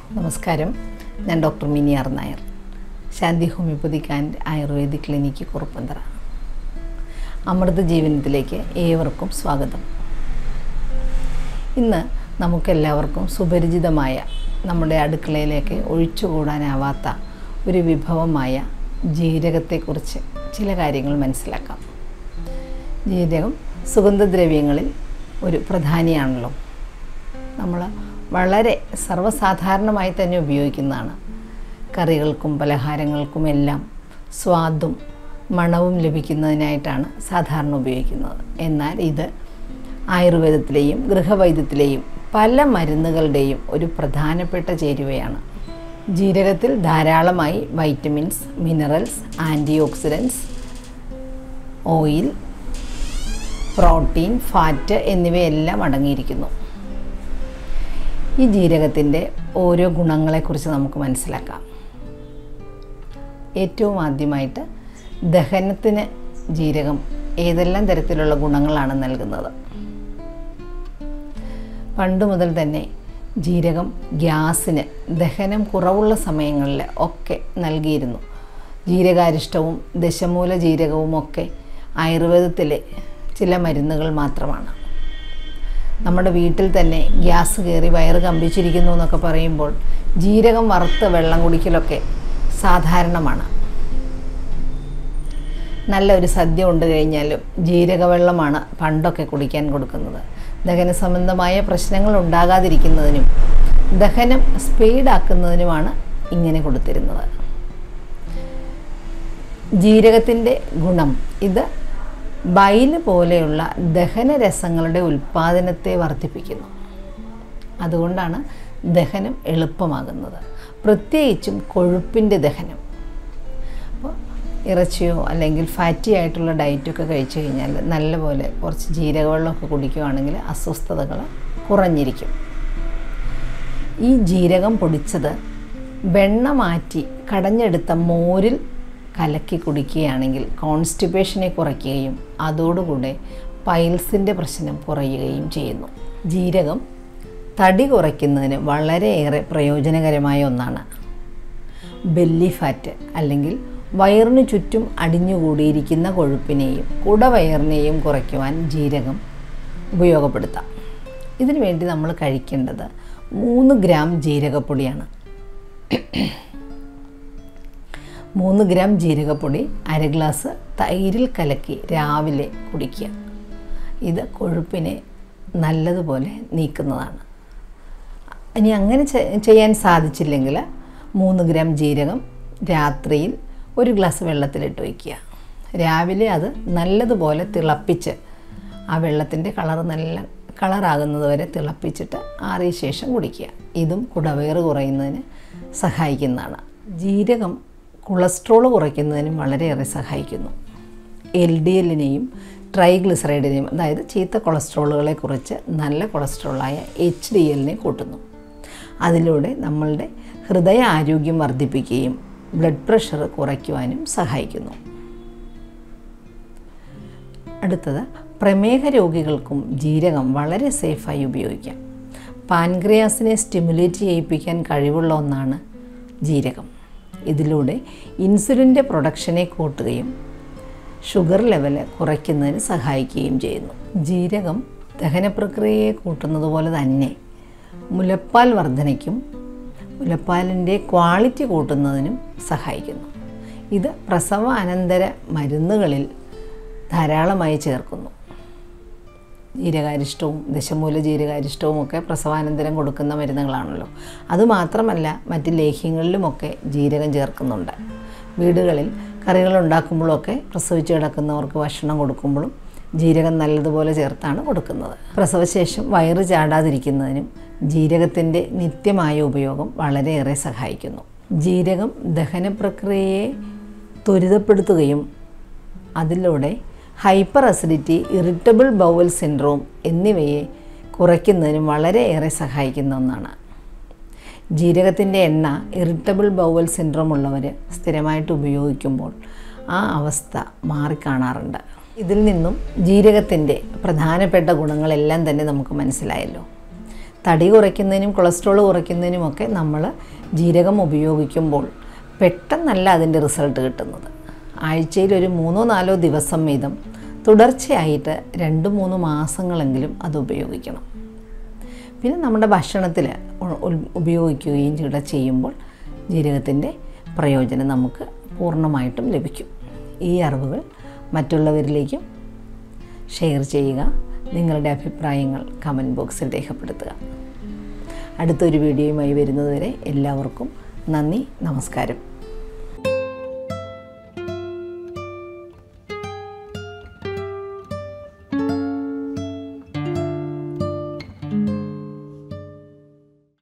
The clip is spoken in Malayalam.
നമസ്കാരം, ഞാൻ doctor Mini R Nair, Shanti homeopathic and ayurvedic clinic Kuruppanthara. അമൃത ജീവനത്തിലേക്ക് ഏവർക്കും സ്വാഗതം. ഇന്ന് നമുക്കെല്ലാവർക്കും സുപരിചിതമായ, നമ്മുടെ അടുക്കളയിലേക്ക് ഒഴിച്ചുകൂടാനാവാത്ത ഒരു വിഭവമായ ജീരകത്തെക്കുറിച്ച് ചില കാര്യങ്ങൾ മനസ്സിലാക്കാം. ജീരകം സുഗന്ധദ്രവ്യങ്ങളിൽ ഒരു പ്രധാനിയാണല്ലോ. നമ്മൾ വളരെ സർവ്വസാധാരണമായി തന്നെ ഉപയോഗിക്കുന്നതാണ്. കറികൾക്കും പലഹാരങ്ങൾക്കുമെല്ലാം സ്വാദും മണവും ലഭിക്കുന്നതിനായിട്ടാണ് സാധാരണ ഉപയോഗിക്കുന്നത്. എന്നാൽ ഇത് ആയുർവേദത്തിലെയും ഗൃഹവൈദ്യത്തിലെയും പല മരുന്നുകളുടെയും ഒരു പ്രധാനപ്പെട്ട ചേരുവയാണ്. ജീരകത്തിൽ ധാരാളമായി vitamins, minerals, antioxidants, oil, protein, fat എന്നിവയെല്ലാം അടങ്ങിയിരിക്കുന്നു. ഈ ജീരകത്തിൻ്റെ ഓരോ ഗുണങ്ങളെക്കുറിച്ച് നമുക്ക് മനസ്സിലാക്കാം. ഏറ്റവും ആദ്യമായിട്ട് ദഹനത്തിന് ജീരകം ഏതെല്ലാം തരത്തിലുള്ള ഗുണങ്ങളാണ് നൽകുന്നത്? പണ്ട് മുതൽ തന്നെ ജീരകം ഗ്യാസിന്, ദഹനം കുറവുള്ള സമയങ്ങളിൽ ഒക്കെ നൽകിയിരുന്നു. ജീരകാരിഷ്ടവും ദശമൂല ജീരകവും ഒക്കെ ആയുർവേദത്തിലെ ചില മരുന്നുകൾ മാത്രമാണ്. നമ്മുടെ വീട്ടിൽ തന്നെ ഗ്യാസ് കയറി വയറ് കമ്പിച്ചിരിക്കുന്നു എന്നൊക്കെ പറയുമ്പോൾ ജീരകം വറുത്ത് വെള്ളം കുടിക്കലൊക്കെ സാധാരണമാണ്. നല്ലൊരു സദ്യ ഉണ്ട് കഴിഞ്ഞാലും ജീരകവെള്ളമാണ് പണ്ടൊക്കെ കുടിക്കാൻ കൊടുക്കുന്നത്. ദഹന സംബന്ധമായ പ്രശ്നങ്ങൾ ഉണ്ടാകാതിരിക്കുന്നതിനും ദഹനം സ്പീഡാക്കുന്നതിനുമാണ് ഇങ്ങനെ കൊടുത്തിരുന്നത്. ജീരകത്തിൻ്റെ ഗുണം, ഇത് ബൈൽ പോലെയുള്ള ദഹനരസങ്ങളുടെ ഉൽപ്പാദനത്തെ വർദ്ധിപ്പിക്കുന്നു. അതുകൊണ്ടാണ് ദഹനം എളുപ്പമാകുന്നത്, പ്രത്യേകിച്ചും കൊഴുപ്പിൻ്റെ ദഹനം. അപ്പോൾ ഇറച്ചിയോ അല്ലെങ്കിൽ ഫാറ്റി ആയിട്ടുള്ള ഡയറ്റൊക്കെ കഴിച്ചു കഴിഞ്ഞാൽ നല്ലപോലെ കുറച്ച് ജീരകവെള്ളമൊക്കെ കുടിക്കുകയാണെങ്കിൽ അസ്വസ്ഥതകൾ കുറഞ്ഞിരിക്കും. ഈ ജീരകം പൊടിച്ചത് വെണ്ണ മാറ്റി കടഞ്ഞെടുത്ത മോരിൽ കലക്കി കുടിക്കുകയാണെങ്കിൽ കോൺസ്റ്റിപ്പേഷനെ കുറയ്ക്കുകയും അതോടുകൂടെ പൈൽസിൻ്റെ പ്രശ്നം കുറയുകയും ചെയ്യുന്നു. ജീരകം തടി കുറയ്ക്കുന്നതിന് വളരെയേറെ പ്രയോജനകരമായ ഒന്നാണ്. ബെല്ലി ഫാറ്റ് അല്ലെങ്കിൽ വയറിനു ചുറ്റും അടിഞ്ഞുകൂടിയിരിക്കുന്ന കൊഴുപ്പിനെയും കുടവയറിനെയും കുറയ്ക്കുവാൻ ജീരകം ഉപയോഗപ്പെടുത്താം. ഇതിനു വേണ്ടി നമ്മൾ കഴിക്കേണ്ടത് 3 ഗ്രാം ജീരകപ്പൊടിയാണ്. 3 ഗ്രാം ജീരകപ്പൊടി 1/2 ഗ്ലാസ് തൈരിൽ കലക്കി രാവിലെ കുടിക്കുക. ഇത് കൊഴുപ്പിനെ നല്ലതുപോലെ നീക്കുന്നതാണ്. ഇനി അങ്ങനെ ചെയ്യാൻ സാധിച്ചില്ലെങ്കിൽ 3 ഗ്രാം ജീരകം രാത്രിയിൽ 1 ഗ്ലാസ് വെള്ളത്തിലിട്ട് വയ്ക്കുക. രാവിലെ അത് നല്ലതുപോലെ തിളപ്പിച്ച്, ആ വെള്ളത്തിൻ്റെ നല്ല കളറാകുന്നത് വരെ തിളപ്പിച്ചിട്ട് ആറിയ ശേഷം കുടിക്കുക. ഇതും കുടവയറ് കുറയുന്നതിന് സഹായിക്കുന്നതാണ്. ജീരകം കൊളസ്ട്രോൾ കുറയ്ക്കുന്നതിനും വളരെയേറെ സഹായിക്കുന്നു. LDLനെയും ട്രൈഗ്ലിസറൈഡിനെയും, അതായത് ചീത്ത കൊളസ്ട്രോളുകളെ കുറച്ച് നല്ല കൊളസ്ട്രോളായ HDLനെ കൂട്ടുന്നു. അതിലൂടെ നമ്മളുടെ ഹൃദയ ആരോഗ്യം വർദ്ധിപ്പിക്കുകയും ബ്ലഡ് പ്രഷർ കുറയ്ക്കുവാനും സഹായിക്കുന്നു. അടുത്തത്, പ്രമേഹ രോഗികൾക്കും ജീരകം വളരെ സേഫായി ഉപയോഗിക്കാം. പാൻക്രിയാസിനെ സ്റ്റിമുലേറ്റ് ചെയ്യിപ്പിക്കാൻ കഴിവുള്ള ഒന്നാണ് ജീരകം. ഇതിലൂടെ ഇൻസുലിൻ്റെ പ്രൊഡക്ഷനെ കൂട്ടുകയും ഷുഗർ ലെവൽ കുറയ്ക്കുന്നതിന് സഹായിക്കുകയും ചെയ്യുന്നു. ജീരകം ദഹനപ്രക്രിയയെ കൂട്ടുന്നത് പോലെ തന്നെ മുലപ്പാൽ വർധനയ്ക്കും മുലപ്പാലിൻ്റെ ക്വാളിറ്റി കൂട്ടുന്നതിനും സഹായിക്കുന്നു. ഇത് പ്രസവാനന്തര മരുന്നുകളിൽ ധാരാളമായി ചേർക്കുന്നു. ജീരകാരിഷ്ടവും ദശമൂല ജീരകാരിഷ്ടവും ഒക്കെ പ്രസവാനന്തരം കൊടുക്കുന്ന മരുന്നുകളാണല്ലോ. അതുമാത്രമല്ല, മറ്റ് ലേഹ്യങ്ങളിലുമൊക്കെ ജീരകം ചേർക്കുന്നുണ്ട്. വീടുകളിൽ കറികൾ ഉണ്ടാക്കുമ്പോഴൊക്കെ പ്രസവിച്ച് കിടക്കുന്നവർക്ക് ഭക്ഷണം കൊടുക്കുമ്പോഴും ജീരകം നല്ലതുപോലെ ചേർത്താണ് കൊടുക്കുന്നത്. പ്രസവശേഷം വയറ് ചാടാതിരിക്കുന്നതിനും ജീരകത്തിൻ്റെ നിത്യമായ ഉപയോഗം വളരെയേറെ സഹായിക്കുന്നു. ജീരകം ദഹനപ്രക്രിയയെ ത്വരിതപ്പെടുത്തുകയും അതിലൂടെ hyper acidity, irritable bowel syndrome എന്നിവയെ കുറയ്ക്കുന്നതിനും വളരെയേറെ സഹായിക്കുന്ന ഒന്നാണ്. ജീരകത്തിൻ്റെ എണ്ണ ഇറിറ്റബിൾ ബൗവൽ സിൻഡ്രോം ഉള്ളവർ സ്ഥിരമായിട്ട് ഉപയോഗിക്കുമ്പോൾ ആ അവസ്ഥ മാറിക്കാണാറുണ്ട്. ഇതിൽ നിന്നും ജീരകത്തിൻ്റെ പ്രധാനപ്പെട്ട ഗുണങ്ങളെല്ലാം തന്നെ നമുക്ക് മനസ്സിലായല്ലോ. തടി കുറയ്ക്കുന്നതിനും കൊളസ്ട്രോൾ കുറയ്ക്കുന്നതിനുമൊക്കെ നമ്മൾ ജീരകം ഉപയോഗിക്കുമ്പോൾ പെട്ടെന്നല്ല അതിൻ്റെ റിസൾട്ട് കിട്ടുന്നത്. ആഴ്ചയിൽ ഒരു 3-4 ദിവസം വീതം തുടർച്ചയായിട്ട് 2-3 മാസങ്ങളെങ്കിലും അത് ഉപയോഗിക്കണം. പിന്നെ നമ്മുടെ ഭക്ഷണത്തിൽ ഉപയോഗിക്കുകയും കൂടെ ചെയ്യുമ്പോൾ ജീരകത്തിൻ്റെ പ്രയോജനം നമുക്ക് പൂർണ്ണമായിട്ടും ലഭിക്കും. ഈ അറിവുകൾ മറ്റുള്ളവരിലേക്കും ഷെയർ ചെയ്യുക. നിങ്ങളുടെ അഭിപ്രായങ്ങൾ കമൻറ്റ് ബോക്സിൽ രേഖപ്പെടുത്തുക. അടുത്തൊരു വീഡിയോയുമായി വരുന്നതുവരെ എല്ലാവർക്കും നന്ദി, നമസ്കാരം.